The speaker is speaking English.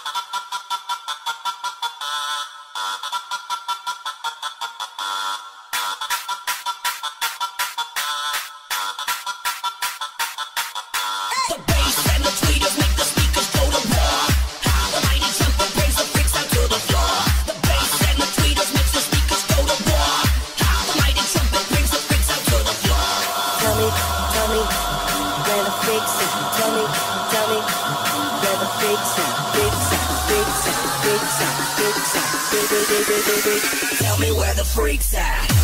The bass and the tweeters make the speakers go to war. The mighty trumpet brings the freaks out to the floor. The bass and the tweeters makes the speakers go to war. The mighty trumpet brings the freaks out to the floor. Tell me, where the freaks at? Tell me, where the freaks at? Freaks at, freaks at, freaks at, freaks at, freaks at. Tell me where the freaks at.